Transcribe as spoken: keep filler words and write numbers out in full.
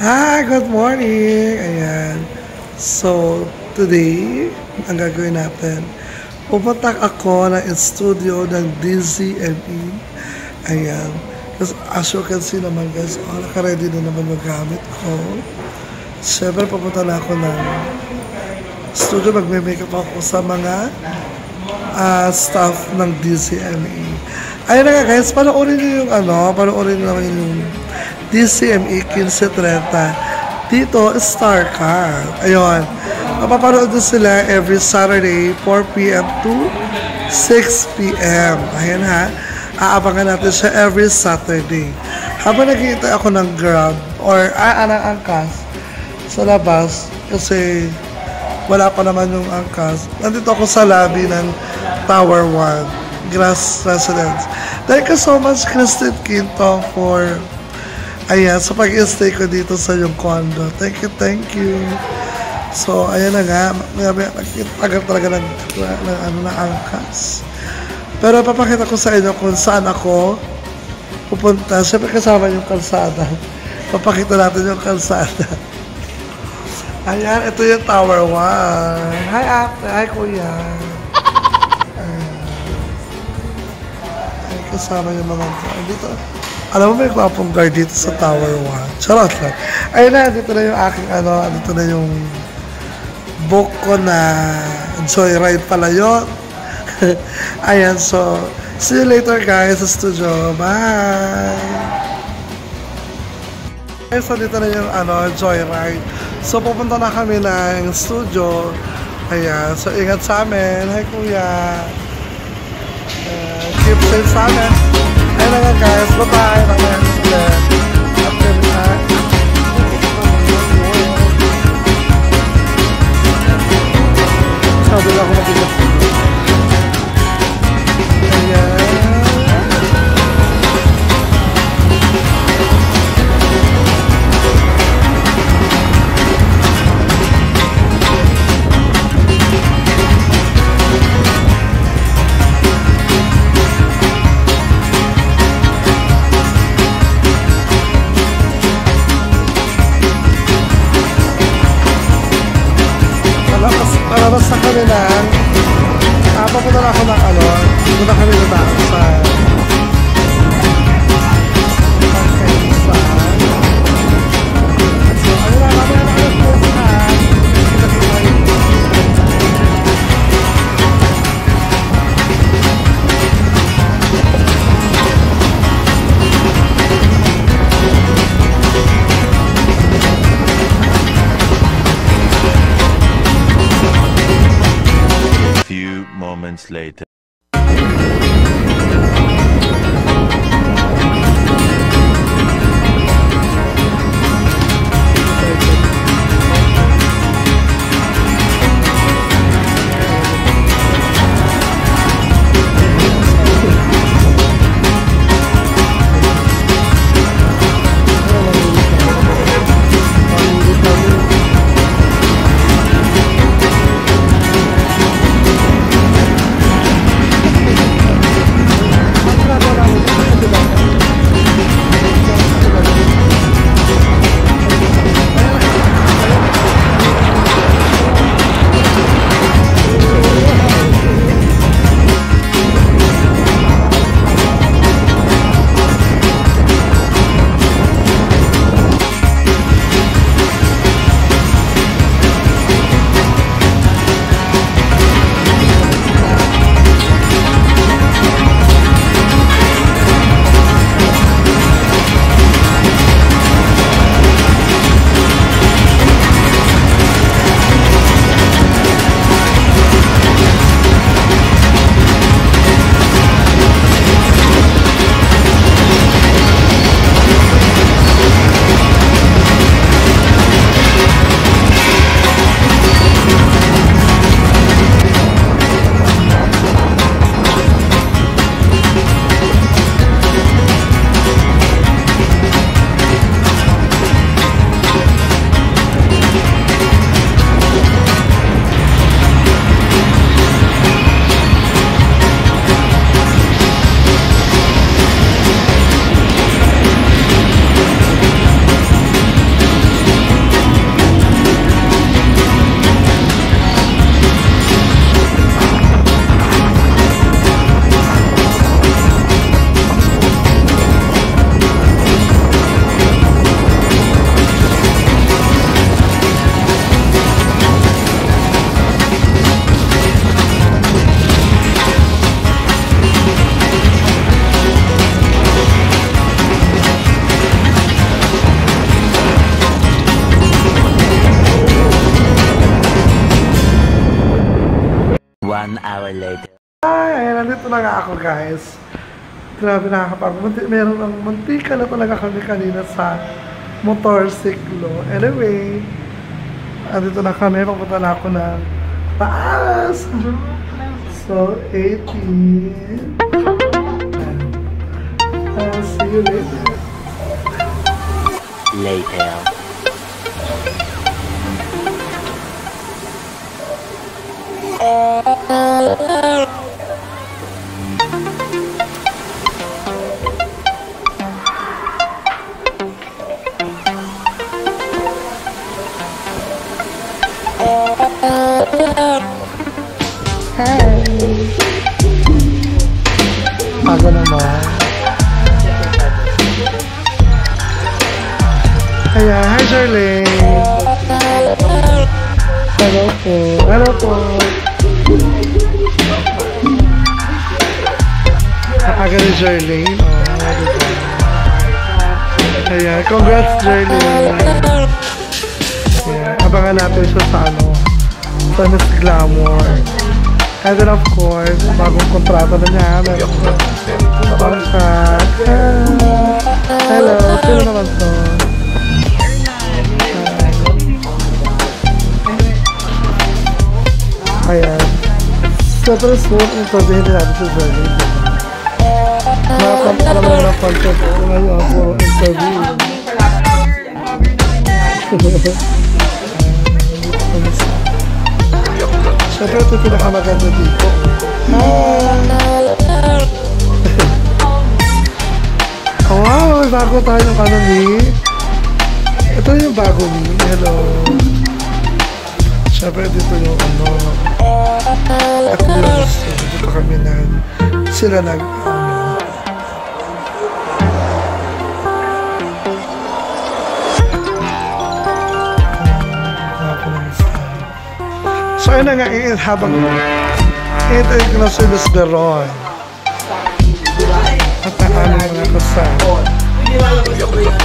Hi, good morning! Ayan. So, today, ang gagawin natin, pupunta ako ng studio ng D Z M E. Ayan. Kasi as you can see naman guys, oh, naka-ready na naman yung gamit ko. Siyempre, pupunta na ako ng studio. Magme-makeup ako sa mga uh, staff ng D Z M E. Ayun na nga guys, panoorin nyo yung ano, panoorin nyo naman yung D C M E fifteen thirty dito, StarCard. Ayun. Mapapanood din sila every Saturday, four p m to six p m Ayan ha. Aabangan natin siya every Saturday. Habang nag-iintay ako ng Grab or ah, ng angkas sa labas kasi wala pa naman yung angkas. Nandito ako sa lobby ng Tower one, Grass Residence. Thank you so much, Christine Quintong, for ayan, sa pag-stay ko dito sa yung condo. Thank you, thank you. So, ayan na nga. Nagtagal talaga ng, ng, ano, ng angkas. Pero papakita ko sa inyo kung saan ako pupunta. Siyempre kasama yung kalsada. Papakita natin yung kalsada. Ayan, ito yung Tower one. Hi, ate. Hi, kuya. Ayan. Ayan, kasama yung mga dito. Alam mo, may kwapong guard dito sa Tower one. Charot lang. Ayun na, dito na yung aking ano, dito na yung book ko na Joyride pala yun. Ayan, so, see you later guys sa studio. Bye! So, dito na yung ano, Joyride. So, pupunta na kami ng studio. Ayan, so, ingat sa amin. Hi, kuya. Uh, keep safe sa amin. Ayun na nga guys, bye-bye. Mamaya na sila. After that, sabi lang ako mag-ingat. Ayan. Palabas na kami ng ah, papunta na ako ng ano punta kami na tayo sa sa so ano na kami na kami po na moments later. One hour later. Ay, ayan, nandito na nga ako guys. Grabe nakakapagod. Munti, meron ng muntika na talaga kami kanina sa motorsiklo. Anyway, nandito na kami. Papunta na ako ng taas. So, eighteen. I'll see you later. Later. Ako naman. Kaya, hi Charlene. Hello po. Hello po. Aga ni Charlene. Oh, diba? Kaya, congrats Charlene. Kaya, abangan natin siya sa ano, sa Miss Glamour. And then of course, bagong kontrata na niya. Meron ko. Contract. Hello. Sino naman to? Ayan. So, pero soon, interviewin din natin si Zerlene. Alam mo na ng content ko ngayon. Puro interview. Siyempre, ito yung pinakamaganda dito. Oh, wow! May bago tayo ng ano ni. Ito yung bago ni. Hello. Siyempre, dito yung ano. At yun, dito kami na sila nag ano. So, yun na nga, habang i-intay ko na si Miss Beron. At ang aming mga kasama.